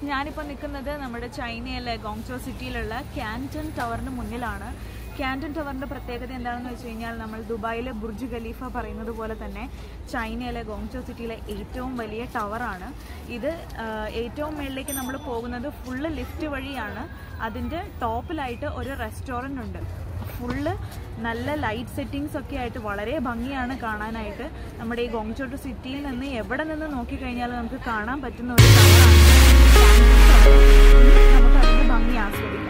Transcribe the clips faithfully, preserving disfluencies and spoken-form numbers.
ഞാനിപ്പോൾ നിൽക്കുന്നത് നമ്മുടെ ചൈനയിലെ ഗോങ്ചോ സിറ്റിയിലുള്ള ക്യാൻറ്റൺ ടവറിന് മുന്നിലാണ്. ക്യാൻറ്റൺ ടവറിൻ്റെ പ്രത്യേകത എന്താണെന്ന് വെച്ച് കഴിഞ്ഞാൽ നമ്മൾ ദുബായിലെ ബുർജ് ഖലീഫ പറയുന്നത് പോലെ തന്നെ ചൈനയിലെ ഗോങ്ചോ സിറ്റിയിലെ ഏറ്റവും വലിയ ടവറാണ് ഇത്. ഏറ്റവും മുകളിലേക്ക് നമ്മൾ പോകുന്നത് ഫുള്ള് ലിഫ്റ്റ് വഴിയാണ്. അതിൻ്റെ ടോപ്പിലായിട്ട് ഒരു റെസ്റ്റോറൻ്റ് ഉണ്ട്. ഫുള്ള് നല്ല ലൈറ്റ് സെറ്റിങ്സ് ഒക്കെ ആയിട്ട് വളരെ ഭംഗിയാണ് കാണാനായിട്ട്. നമ്മുടെ ഈ ഗോങ്ചോ സിറ്റിയിൽ നിന്ന് എവിടെ നിന്ന് നോക്കിക്കഴിഞ്ഞാലും നമുക്ക് കാണാൻ പറ്റുന്ന ഒരു ടവറാണ്. നമുക്ക് അതിൻ്റെ ഭംഗി ആസ്വദിക്കാം.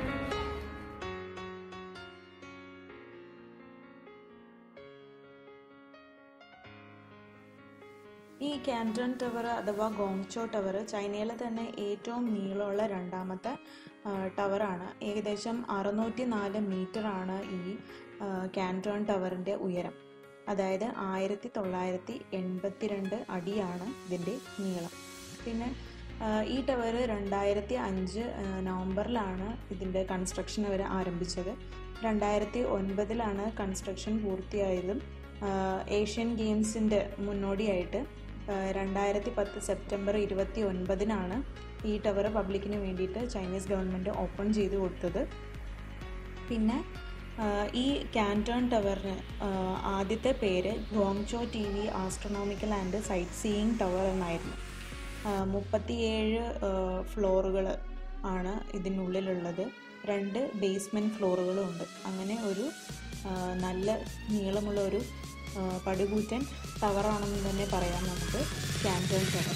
ഈ ക്യാൻറ്റൺ ടവർ അഥവാ ഗോങ്ചോ ടവർ ചൈനയിലെ തന്നെ ഏറ്റവും നീളമുള്ള രണ്ടാമത്തെ ടവറാണ്. ഏകദേശം അറുന്നൂറ്റി നാല് മീറ്ററാണ് ഈ ക്യാൻറ്റൺ ടവറിൻ്റെ ഉയരം. അതായത് ആയിരത്തി തൊള്ളായിരത്തി എൺപത്തി രണ്ട് അടിയാണ് ഇതിൻ്റെ നീളം. പിന്നെ ഈ ടവർ രണ്ടായിരത്തി അഞ്ച് നവംബറിലാണ് ഇതിൻ്റെ കൺസ്ട്രക്ഷൻ അവർ ആരംഭിച്ചത്. രണ്ടായിരത്തി ഒൻപതിലാണ് കൺസ്ട്രക്ഷൻ പൂർത്തിയായതും. ഏഷ്യൻ ഗെയിംസിൻ്റെ മുന്നോടിയായിട്ട് രണ്ടായിരത്തി പത്ത് സെപ്റ്റംബർ ഇരുപത്തി ഒൻപതിനാണ് ഈ ടവർ പബ്ലിക്കിന് വേണ്ടിയിട്ട് ചൈനീസ് ഗവൺമെൻറ് ഓപ്പൺ ചെയ്ത് കൊടുത്തത്. പിന്നെ ഈ ക്യാൻറ്റൺ ടവറിന് ആദ്യത്തെ പേര് Guangzhou T V astronomical and sightseeing tower എന്നായിരുന്നു. മുപ്പത്തിയേഴ് ഫ്ലോറുകൾ ആണ് ഇതിനുള്ളിലുള്ളത്. രണ്ട് ബേസ്മെൻറ്റ് ഫ്ലോറുകളും ഉണ്ട്. അങ്ങനെ ഒരു നല്ല നീളമുള്ള ഒരു പടുകൂറ്റൻ ടവറാണെന്ന് തന്നെ പറയാം നമുക്ക് ക്യാൻറ്റൺ ടവർ.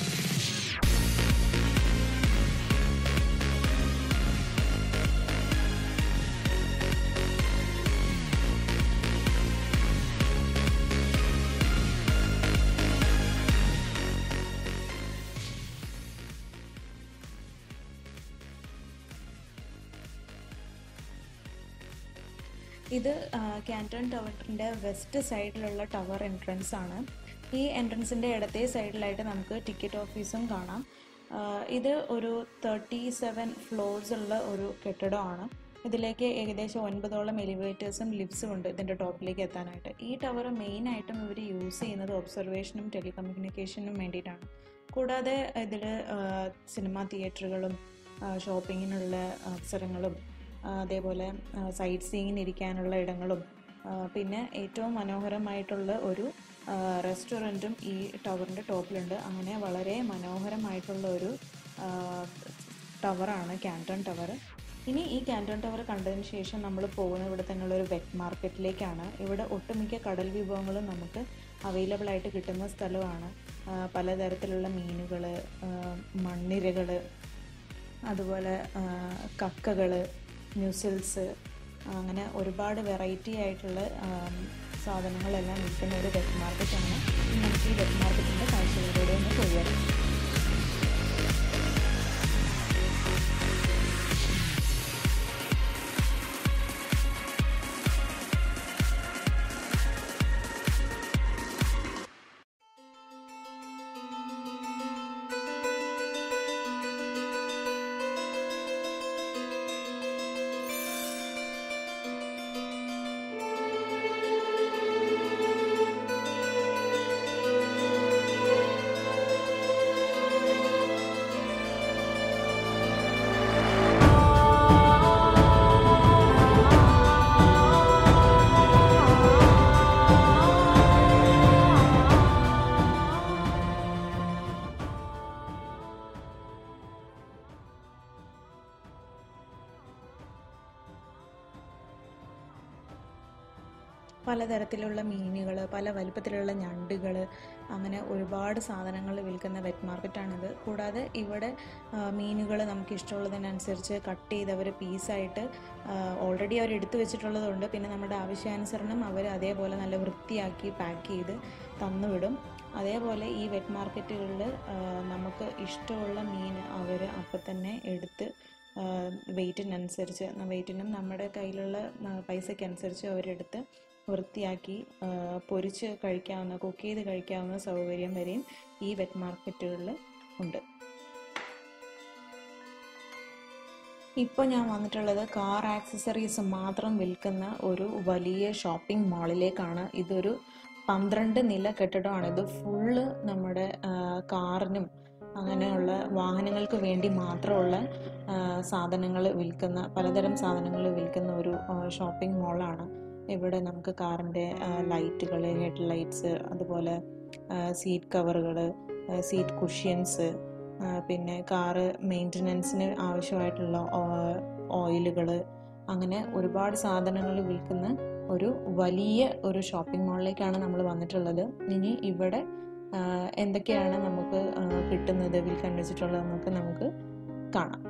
ഇത് ക്യാൻറ്റൺ ടവറിൻ്റെ വെസ്റ്റ് സൈഡിലുള്ള ടവർ എൻട്രൻസ് ആണ്. ഈ എൻട്രൻസിൻ്റെ ഇടത്തെ സൈഡിലായിട്ട് നമുക്ക് ടിക്കറ്റ് ഓഫീസും കാണാം. ഇത് ഒരു തേർട്ടി സെവൻ ഫ്ലോർസ് ഉള്ള ഒരു കെട്ടിടമാണ്. ഇതിലേക്ക് ഏകദേശം ഒൻപതോളം എലിവേറ്റേഴ്സും ലിഫ്റ്റ്സും ഉണ്ട് ഇതിൻ്റെ ടോപ്പിലേക്ക് എത്താനായിട്ട്. ഈ ടവർ മെയിനായിട്ടും ഇവർ യൂസ് ചെയ്യുന്നത് ഒബ്സർവേഷനും ടെലികമ്മ്യൂണിക്കേഷനും വേണ്ടിയിട്ടാണ്. കൂടാതെ ഇതിൽ സിനിമാ തിയേറ്ററുകളും ഷോപ്പിങ്ങിനുള്ള അവസരങ്ങളും അതേപോലെ സൈറ്റ് സീയിങ്ങിന് ഇരിക്കാനുള്ള ഇടങ്ങളും പിന്നെ ഏറ്റവും മനോഹരമായിട്ടുള്ള ഒരു റെസ്റ്റോറൻറ്റും ഈ ടവറിൻ്റെ ടോപ്പിലുണ്ട്. അങ്ങനെ വളരെ മനോഹരമായിട്ടുള്ള ഒരു ടവറാണ് ക്യാൻറ്റൺ ടവർ. ഇനി ഈ ക്യാൻറ്റൺ ടവർ കണ്ടതിന് ശേഷം നമ്മൾ പോകുന്നത് ഇവിടെ തന്നെയുള്ള ഒരു വെറ്റ് മാർക്കറ്റിലേക്കാണ്. ഇവിടെ ഒട്ടുമിക്ക കടൽ വിഭവങ്ങളും നമുക്ക് അവൈലബിൾ ആയിട്ട് കിട്ടുന്ന സ്ഥലമാണ്. പലതരത്തിലുള്ള മീനുകൾ, മണ്ണിരകൾ, അതുപോലെ കക്കകൾ, മ്യൂസിൽസ്, അങ്ങനെ ഒരുപാട് വെറൈറ്റി ആയിട്ടുള്ള സാധനങ്ങളെല്ലാം വിൽക്കുന്ന ഒരു വെറ്റ് മാർക്കറ്റാണ്. നമുക്ക് ഈ വെറ്റ് മാർക്കറ്റിൻ്റെ കാഴ്ചകളിലൂടെ ഒന്ന് പോയി. പലതരത്തിലുള്ള മീനുകൾ, പല വലുപ്പത്തിലുള്ള ഞണ്ടുകൾ, അങ്ങനെ ഒരുപാട് സാധനങ്ങൾ വിൽക്കുന്ന വെറ്റ് മാർക്കറ്റാണിത്. കൂടാതെ ഇവിടെ മീനുകൾ നമുക്ക് ഇഷ്ടമുള്ളതിനനുസരിച്ച് കട്ട് ചെയ്ത് അവർ പീസായിട്ട് ഓൾറെഡി അവർ എടുത്തു വെച്ചിട്ടുള്ളതുണ്ട്. പിന്നെ നമ്മുടെ ആവശ്യാനുസരണം അവർ അതേപോലെ നല്ല വൃത്തിയാക്കി പാക്ക് ചെയ്ത് തന്നുവിടും. അതേപോലെ ഈ വെറ്റ് മാർക്കറ്റുകളിൽ നമുക്ക് ഇഷ്ടമുള്ള മീൻ അവർ അപ്പം തന്നെ എടുത്ത് വെയ്റ്റിനനുസരിച്ച് വെയ്റ്റിനും നമ്മുടെ കയ്യിലുള്ള പൈസയ്ക്കനുസരിച്ച് അവരെടുത്ത് വൃത്തിയാക്കി പൊരിച്ച് കഴിക്കാവുന്ന, കുക്ക് ചെയ്ത് കഴിക്കാവുന്ന സൗകര്യം വരെയും ഈ വെറ്റ് മാർക്കറ്റുകളിൽ ഉണ്ട്. ഇപ്പോൾ ഞാൻ വന്നിട്ടുള്ളത് കാർ ആക്സസറീസ് മാത്രം വിൽക്കുന്ന ഒരു വലിയ ഷോപ്പിംഗ് മാളിലേക്കാണ്. ഇതൊരു പന്ത്രണ്ട് നില കെട്ടിടമാണ്. ഇത് ഫുള്ള് നമ്മുടെ കാറിനും അങ്ങനെയുള്ള വാഹനങ്ങൾക്ക് വേണ്ടി മാത്രമുള്ള സാധനങ്ങൾ വിൽക്കുന്ന പലതരം സാധനങ്ങൾ വിൽക്കുന്ന ഒരു ഷോപ്പിംഗ് മോളാണ്. ഇവിടെ നമുക്ക് കാറിൻ്റെ ലൈറ്റുകൾ, ഹെഡ് ലൈറ്റ്സ്, അതുപോലെ സീറ്റ് കവറുകൾ, സീറ്റ് കുഷ്യൻസ്, പിന്നെ കാറ് മെയിൻ്റനൻസിന് ആവശ്യമായിട്ടുള്ള ഓയിലുകൾ, അങ്ങനെ ഒരുപാട് സാധനങ്ങൾ വിൽക്കുന്ന ഒരു വലിയ ഒരു ഷോപ്പിംഗ് മോളിലേക്കാണ് നമ്മൾ വന്നിട്ടുള്ളത്. ഇനി ഇവിടെ എന്തൊക്കെയാണ് നമുക്ക് കിട്ടുന്നത്, വിൽക്കാൻ വെച്ചിട്ടുള്ളതെന്നൊക്കെ നമുക്ക് കാണാം.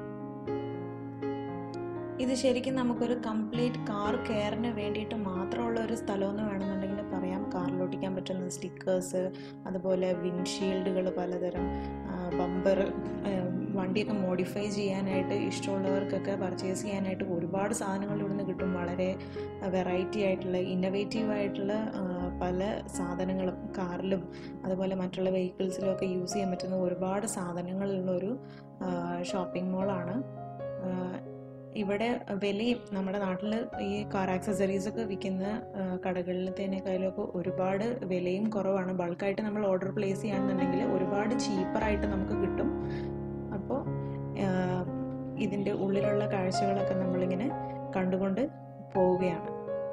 ഇത് ശരിക്കും നമുക്കൊരു കംപ്ലീറ്റ് കാർ കെയറിന് വേണ്ടിയിട്ട് മാത്രമുള്ള ഒരു സ്ഥലമെന്ന് വേണമെന്നുണ്ടെങ്കിൽ പറയാം. കാറിലൊട്ടിക്കാൻ പറ്റുന്ന സ്റ്റിക്കേഴ്സ്, അതുപോലെ വിൻഷീൽഡുകൾ, പലതരം ബമ്പർ, വണ്ടിയൊക്കെ മോഡിഫൈ ചെയ്യാനായിട്ട് ഇഷ്ടമുള്ളവർക്കൊക്കെ പർച്ചേസ് ചെയ്യാനായിട്ട് ഒരുപാട് സാധനങ്ങൾ ഇവിടുന്ന് കിട്ടും. വളരെ വെറൈറ്റി ആയിട്ടുള്ള ഇന്നോവേറ്റീവ് ആയിട്ടുള്ള പല സാധനങ്ങളും കാറിലും അതുപോലെ മറ്റുള്ള വെഹിക്കിൾസിലും ഒക്കെ യൂസ് ചെയ്യാൻ പറ്റുന്ന ഒരുപാട് സാധനങ്ങളുള്ളൊരു ഷോപ്പിംഗ് മോളാണ്. ഇവിടെ വിലയും നമ്മുടെ നാട്ടിൽ ഈ കാർ ആക്സസറീസ് ഒക്കെ വിൽക്കുന്ന കടകളിലത്തേനേക്കാളുമൊക്കെ ഒരുപാട് വിലയും കുറവാണ്. ബൾക്കായിട്ട് നമ്മൾ ഓർഡർ പ്ലേസ് ചെയ്യുകയാണെന്നുണ്ടെങ്കിൽ ഒരുപാട് ചീപ്പറായിട്ട് നമുക്ക് കിട്ടും. അപ്പോൾ ഇതിൻ്റെ ഉള്ളിലുള്ള കാഴ്ചകളൊക്കെ നമ്മളിങ്ങനെ കണ്ടുകൊണ്ട് പോവുകയാണ്.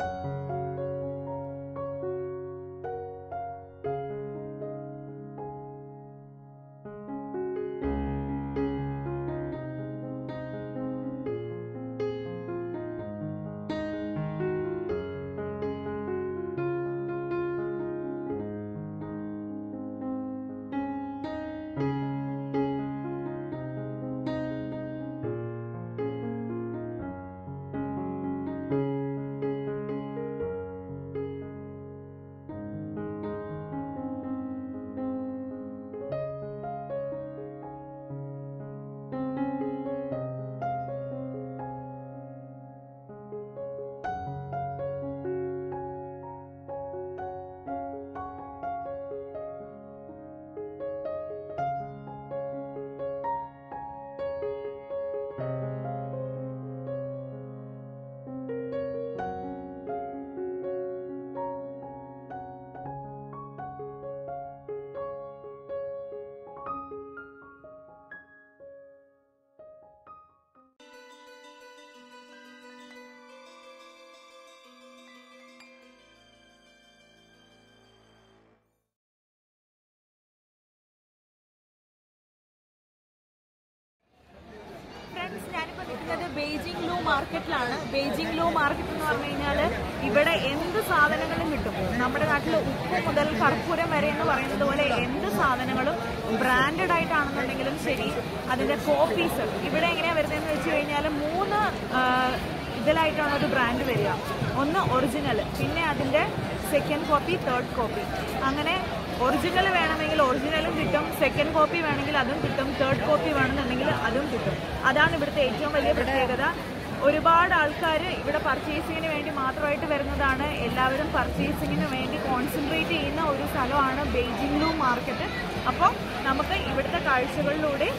ഞാനിപ്പോൾ നിൽക്കുന്നത് ബെയ്ജിംഗ് ലൂ മാർക്കറ്റിലാണ്. ബെയ്ജിംഗ് ലൂ മാർക്കറ്റ് എന്ന് പറഞ്ഞു കഴിഞ്ഞാൽ ഇവിടെ എന്ത് സാധനങ്ങളും കിട്ടും. നമ്മുടെ നാട്ടിൽ ഉപ്പ് മുതൽ കർപ്പൂരം വരെ എന്ന് പറയുന്നത് പോലെ എന്ത് സാധനങ്ങളും ബ്രാൻഡഡ് ആയിട്ടാണെന്നുണ്ടെങ്കിലും ശരി, അതിന്റെ കോപ്പീസ് ഇവിടെ എങ്ങനെയാണ് വരുന്നതെന്ന് വെച്ച് കഴിഞ്ഞാൽ മൂന്ന് ഇതിലായിട്ടാണ് ഒരു ബ്രാൻഡ് വരിക. ഒന്ന് ഒറിജിനൽ, പിന്നെ അതിന്റെ സെക്കൻഡ് കോപ്പി, തേർഡ് കോപ്പി. അങ്ങനെ ഒറിജിനൽ വേണമെങ്കിൽ ഒറിജിനലും കിട്ടും, സെക്കൻഡ് കോപ്പി വേണമെങ്കിൽ അതും കിട്ടും, തേർഡ് കോപ്പി വേണമെന്നുണ്ടെങ്കിൽ അതും കിട്ടും. അതാണ് ഇവിടുത്തെ ഏറ്റവും വലിയ പ്രത്യേകത. ഒരുപാട് ആൾക്കാർ ഇവിടെ പർച്ചേസിങ്ങിന് വേണ്ടി മാത്രമായിട്ട് വരുന്നതാണ്. എല്ലാവരും പർച്ചേസിങ്ങിന് വേണ്ടി കോൺസെൻട്രേറ്റ് ചെയ്യുന്ന ഒരു സ്ഥലമാണ് ബെയ്ജിംഗ് ലൂ മാർക്കറ്റ്. അപ്പോൾ നമുക്ക് ഇവിടുത്തെ കാഴ്ചകളിലൂടെ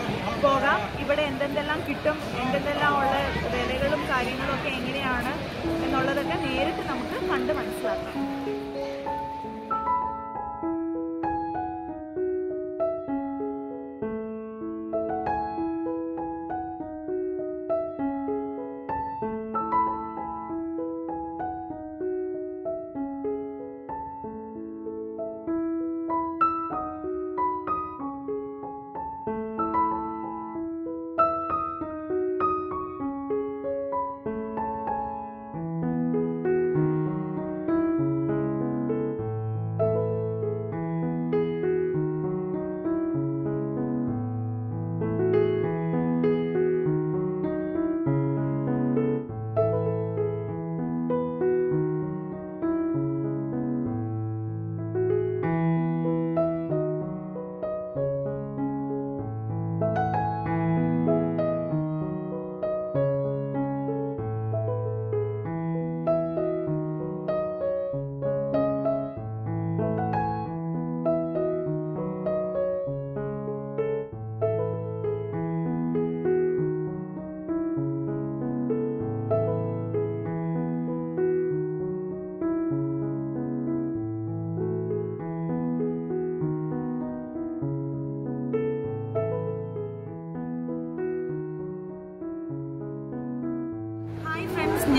പോകാം. ഇവിടെ എന്തെന്തെല്ലാം കിട്ടും, എന്തെന്തെല്ലാം ഉള്ള വിലകളും കാര്യങ്ങളും ഒക്കെ എങ്ങനെയാണ് എന്നുള്ളതൊക്കെ നേരിട്ട് നമുക്ക് കണ്ട് മനസ്സിലാക്കാം.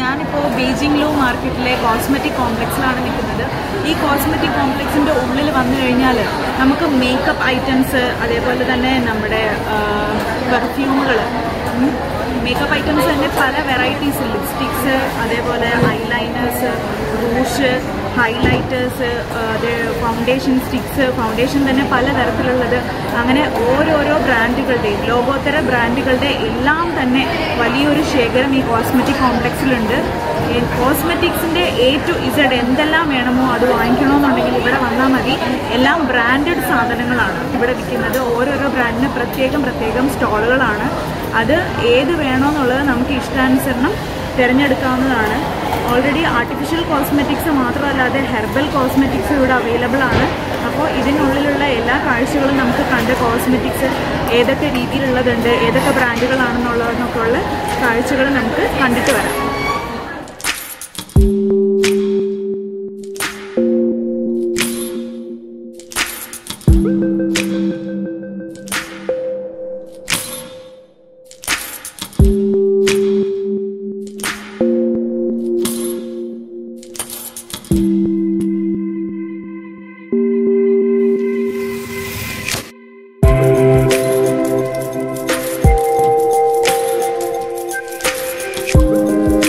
ഞാനിപ്പോൾ ബീജിംഗ് ലൂ മാർക്കറ്റിലെ കോസ്മെറ്റിക് കോംപ്ലക്സിലാണ് നിൽക്കുന്നത്. ഈ കോസ്മെറ്റിക് കോംപ്ലക്സിൻ്റെ ഉള്ളിൽ വന്നു കഴിഞ്ഞാൽ നമുക്ക് മേക്കപ്പ് ഐറ്റംസ്, അതേപോലെ തന്നെ നമ്മുടെ പെർഫ്യൂമുകൾ, മേക്കപ്പ് ഐറ്റംസ് തന്നെ പല വെറൈറ്റീസ്, ലിപ്സ്റ്റിക്സ്, അതേപോലെ ഐലൈനേഴ്സ്, റൂഷ്, ഹൈലൈറ്റേഴ്സ്, അത് ഫൗണ്ടേഷൻ സ്റ്റിക്സ്, ഫൗണ്ടേഷൻ തന്നെ പലതരത്തിലുള്ളത്, അങ്ങനെ ഓരോരോ ബ്രാൻഡുകളുടെയും ലോകോത്തര ബ്രാൻഡുകളുടെ എല്ലാം തന്നെ വലിയൊരു ശേഖരം ഈ കോസ്മെറ്റിക് കോംപ്ലക്സിലുണ്ട്. കോസ്മെറ്റിക്സിൻ്റെ എ ടു ഇസഡ് എന്തെല്ലാം വേണമോ അത് വാങ്ങിക്കണമെന്നുണ്ടെങ്കിൽ ഇവിടെ വന്നാൽ മതി. എല്ലാം ബ്രാൻഡഡ് സാധനങ്ങളാണ് ഇവിടെ വിൽക്കുന്നത്. ഓരോരോ ബ്രാൻഡിന് പ്രത്യേകം പ്രത്യേകം സ്റ്റോളുകളാണ്. അത് ഏത് വേണമെന്നുള്ളത് നമുക്ക് ഇഷ്ടാനുസരണം തിരഞ്ഞെടുക്കാവുന്നതാണ്. ഓൾറെഡി ആർട്ടിഫിഷ്യൽ കോസ്മെറ്റിക്സ് മാത്രമല്ലാതെ ഹെർബൽ കോസ്മെറ്റിക്സ് ഇവിടെ അവൈലബിൾ ആണ്. അപ്പോൾ ഇതിനുള്ളിലുള്ള എല്ലാ കാഴ്ചകളും നമുക്ക് കണ്ട് കോസ്മെറ്റിക്സ് ഏതൊക്കെ രീതിയിലുള്ളതുണ്ട്, ഏതൊക്കെ ബ്രാൻഡുകളാണെന്നുള്ളതെന്നൊക്കെ ഉള്ള കാഴ്ചകൾ നമുക്ക് കണ്ടിട്ട് വരാം. Thank you.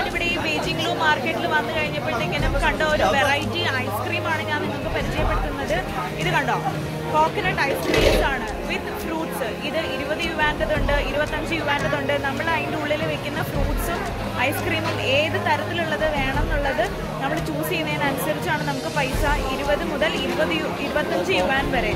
ഞാനിവിടെ ഈ ബീജിംഗ് ലൂ മാർക്കറ്റിൽ വന്നു കഴിഞ്ഞപ്പോഴത്തേക്കും കണ്ട ഒരു വെറൈറ്റി ഐസ്ക്രീമാണ് ഞാൻ നിങ്ങൾക്ക് പരിചയപ്പെടുത്തുന്നത്. ഇത് കണ്ടോ, കോക്കനട്ട് ഐസ്ക്രീംസ് ആണ് വിത്ത് ഫ്രൂട്ട്സ്. ഇത് ഇരുപത് യുവാൻ്റെതുണ്ട്, ഇരുപത്തഞ്ച് യുവാൻ്റെതുണ്ട്. നമ്മൾ അതിൻ്റെ ഉള്ളിൽ വെക്കുന്ന ഫ്രൂട്ട്സും ഐസ്ക്രീമും ഏത് തരത്തിലുള്ളത് വേണം എന്നുള്ളത് നമ്മൾ ചൂസ് ചെയ്യുന്നതിനനുസരിച്ചാണ് നമുക്ക് പൈസ ഇരുപത് മുതൽ ഇരുപത് ഇരുപത്തഞ്ച് യുവാൻ വരെ.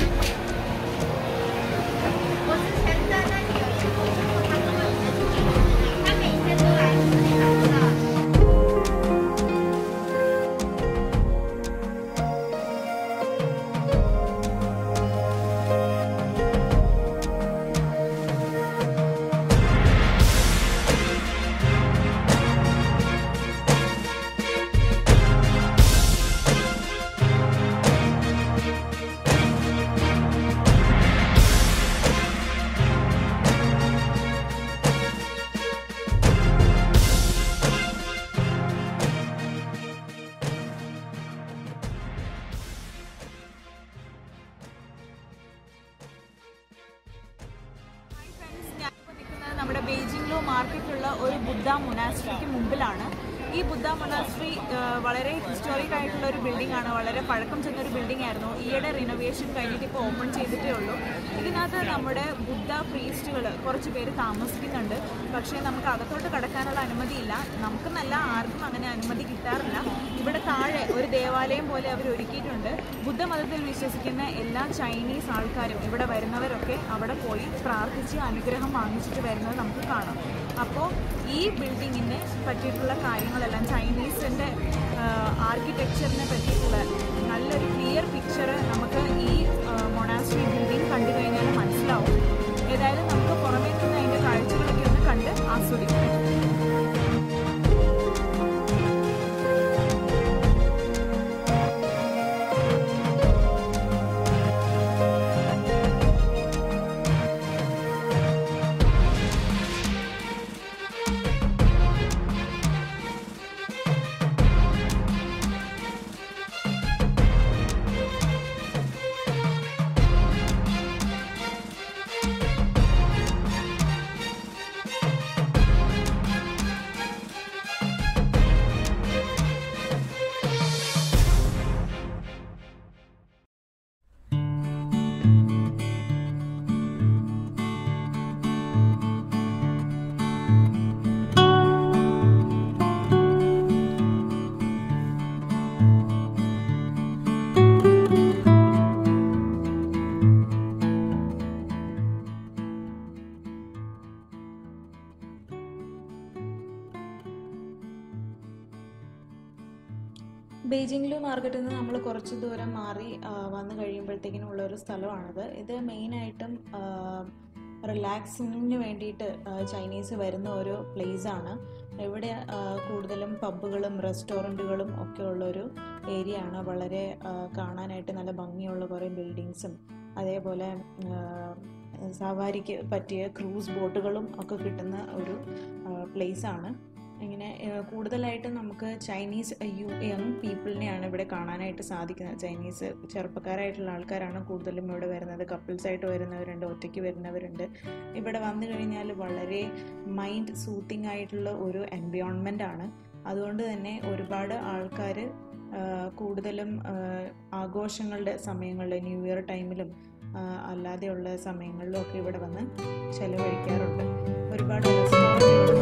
നമ്മുടെ ബീജിംഗ് ലൂ മാർക്കറ്റിലുള്ള ഒരു ബുദ്ധ മൊനാസ്ട്രിക്ക് മുമ്പിലാണ്. ഈ ബുദ്ധ മൊനാസ്ട്രി വളരെ ഹിസ്റ്റോറിക് ആയിട്ടുള്ള ഒരു ബിൽഡിംഗ് ആണ്, വളരെ പഴക്കം ചെന്നൊരു ബിൽഡിംഗ് ആയിരുന്നു. ഈയിടെ റിനോവേഷൻ കഴിഞ്ഞിട്ട് ഇപ്പോൾ ഓപ്പൺ ചെയ്തിട്ടേ ഉള്ളൂ. ഇതിനകത്ത് നമ്മുടെ ബുദ്ധ പ്രീസ്റ്റുകൾ കുറച്ച് പേര് താമസിക്കുന്നുണ്ട്. പക്ഷേ നമുക്ക് അകത്തോട്ട് കടക്കാനുള്ള അനുമതിയില്ല. നമുക്കെന്നല്ല, ആർക്കും അങ്ങനെ അനുമതി കിട്ടാറില്ല. ഇവിടെ താഴെ ഒരു ദേവാലയം പോലെ അവർ ഒരുക്കിയിട്ടുണ്ട്. ബുദ്ധമതത്തിൽ വിശ്വസിക്കുന്ന എല്ലാ ചൈനീസ് ആൾക്കാരും ഇവിടെ വരുന്നവരൊക്കെ അവിടെ പോയി പ്രാർത്ഥിച്ച് അനുഗ്രഹം വാങ്ങിച്ചിട്ട് വരുന്നത് നമുക്ക് കാണാം. അപ്പോൾ ഈ ബിൽഡിങ്ങിനെ പറ്റിയിട്ടുള്ള കാര്യങ്ങളെല്ലാം, ചൈനീസിൻ്റെ ആർക്കിടെക്ചറിനെ പറ്റിയിട്ടുള്ള നല്ലൊരു ക്ലിയർ പിക്ചർ നമുക്ക് ഈ മൊണാസ്ട്രി ബിൽഡിംഗ് കണ്ടു കഴിഞ്ഞാൽ മനസ്സിലാവും. ഏതായാലും നമുക്ക് പുറമേ നിന്ന് അതിൻ്റെ കാഴ്ചകളൊക്കെ ഒന്ന് കണ്ട് ആസ്വദിക്കാം. ബീജിംഗ് ലൂ മാർക്കറ്റിൽ നിന്ന് നമ്മൾ കുറച്ച് ദൂരം മാറി വന്നു കഴിയുമ്പോഴത്തേക്കിനും ഉള്ള ഒരു സ്ഥലമാണിത്. ഇത് മെയിനായിട്ടും റിലാക്സിങ്ങിന് വേണ്ടിയിട്ട് ചൈനീസ് വരുന്ന ഒരു പ്ലേസാണ്. ഇവിടെ കൂടുതലും പബ്ബുകളും റെസ്റ്റോറൻറ്റുകളും ഒക്കെ ഉള്ളൊരു ഏരിയ ആണ്. വളരെ കാണാനായിട്ട് നല്ല ഭംഗിയുള്ള കുറേ ബിൽഡിങ്സും അതേപോലെ സവാരിക്ക് പറ്റിയ ക്രൂസ് ബോട്ടുകളും ഒക്കെ കിട്ടുന്ന ഒരു പ്ലേസാണ്. ഇങ്ങനെ കൂടുതലായിട്ടും നമുക്ക് ചൈനീസ് യു യങ് പീപ്പിളിനെയാണ് ഇവിടെ കാണാനായിട്ട് സാധിക്കുന്നത്. ചൈനീസ് ചെറുപ്പക്കാരായിട്ടുള്ള ആൾക്കാരാണ് കൂടുതലും ഇവിടെ വരുന്നത്. കപ്പിൾസായിട്ട് വരുന്നവരുണ്ട്, ഒറ്റയ്ക്ക് വരുന്നവരുണ്ട്. ഇവിടെ വന്നു കഴിഞ്ഞാൽ വളരെ മൈൻഡ് സൂത്തിങ് ആയിട്ടുള്ള ഒരു എൻവയോൺമെൻ്റ് ആണ്. അതുകൊണ്ട് തന്നെ ഒരുപാട് ആൾക്കാർ കൂടുതലും ആഘോഷങ്ങളുടെ സമയങ്ങളിൽ, ന്യൂ ഇയർ ടൈമിലും അല്ലാതെയുള്ള സമയങ്ങളിലും ഒക്കെ ഇവിടെ വന്ന് ചെലവഴിക്കാറുണ്ട്. ഒരുപാട് റെസ്റ്റോറൻറ്റുകൾ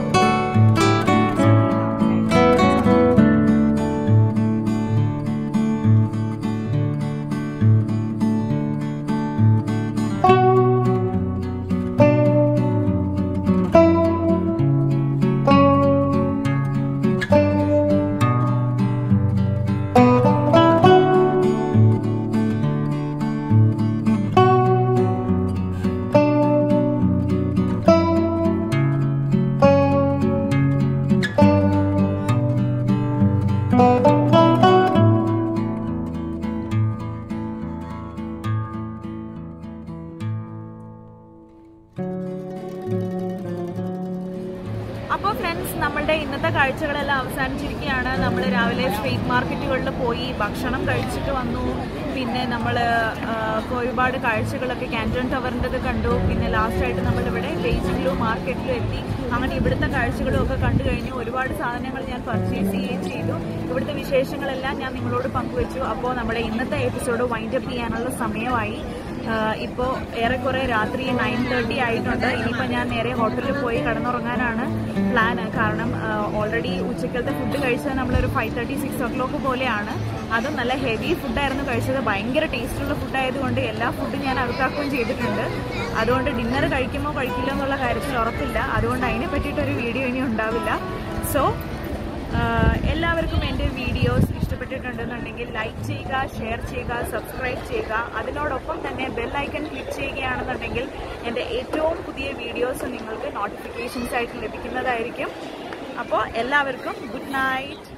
അപ്പോൾ ഫ്രണ്ട്സ്, നമ്മളുടെ ഇന്നത്തെ കാഴ്ചകളെല്ലാം അവസാനിച്ചിരിക്കുകയാണ്. നമ്മൾ രാവിലെ സ്ട്രീറ്റ് മാർക്കറ്റുകളിൽ പോയി ഭക്ഷണം കഴിച്ചിട്ട് വന്നു. പിന്നെ നമ്മൾ ഒരുപാട് കാഴ്ചകളൊക്കെ കാൻറ്റൺ ടവറിൻ്റെത് കണ്ടു. പിന്നെ ലാസ്റ്റായിട്ട് നമ്മളിവിടെ ബെയ്ജിങ്ങിലും മാർക്കറ്റിലും എത്തി. അങ്ങനെ ഇവിടുത്തെ കാഴ്ചകളും ഒക്കെ കണ്ടു കഴിഞ്ഞു. ഒരുപാട് സാധനങ്ങൾ ഞാൻ പർച്ചേസ് ചെയ്യുകയും ചെയ്തു. ഇവിടുത്തെ വിശേഷങ്ങളെല്ലാം ഞാൻ നിങ്ങളോട് പങ്കുവച്ചു. അപ്പോൾ നമ്മുടെ ഇന്നത്തെ എപ്പിസോഡ് വൈൻഡ് അപ്പ് ചെയ്യാനുള്ള സമയമായി. ഇപ്പോൾ ഏറെക്കുറെ രാത്രി നയൻ തേർട്ടി ആയിട്ടുണ്ട്. ഇനിയിപ്പോൾ ഞാൻ നേരെ ഹോട്ടലിൽ പോയി കിടന്നുറങ്ങാനാണ് പ്ലാൻ. കാരണം ഓൾറെഡി ഉച്ചക്കലത്തെ ഫുഡ് കഴിച്ചത് നമ്മളൊരു five thirty six o'clock പോലെയാണ്. അതും നല്ല ഹെവി ഫുഡായിരുന്നു കഴിച്ചത്. ഭയങ്കര ടേസ്റ്റുള്ള ഫുഡായതുകൊണ്ട് എല്ലാ ഫുഡും ഞാൻ അകത്താക്കുകയും ചെയ്തിട്ടുണ്ട്. അതുകൊണ്ട് ഡിന്നർ കഴിക്കുമോ കഴിക്കില്ല എന്നുള്ള കാര്യത്തിൽ ഉറപ്പില്ല. അതുകൊണ്ട് അതിനെ പറ്റിയിട്ടൊരു വീഡിയോ ഇനി ഉണ്ടാവില്ല. സോ എല്ലാവർക്കും എൻ്റെ വീഡിയോസ് ഇഷ്ടപ്പെട്ടിട്ടുണ്ടെന്നുണ്ടെങ്കിൽ ലൈക്ക് ചെയ്യുക, ഷെയർ ചെയ്യുക, സബ്സ്ക്രൈബ് ചെയ്യുക. അതിനോടൊപ്പം തന്നെ ബെൽ ഐക്കൺ ക്ലിക്ക് ചെയ്യുകയാണെന്നുണ്ടെങ്കിൽ എൻ്റെ ഏറ്റവും പുതിയ വീഡിയോസ് നിങ്ങൾക്ക് നോട്ടിഫിക്കേഷൻസ് ആയിട്ട് ലഭിക്കുന്നതായിരിക്കും. അപ്പോൾ എല്ലാവർക്കും ഗുഡ് നൈറ്റ്.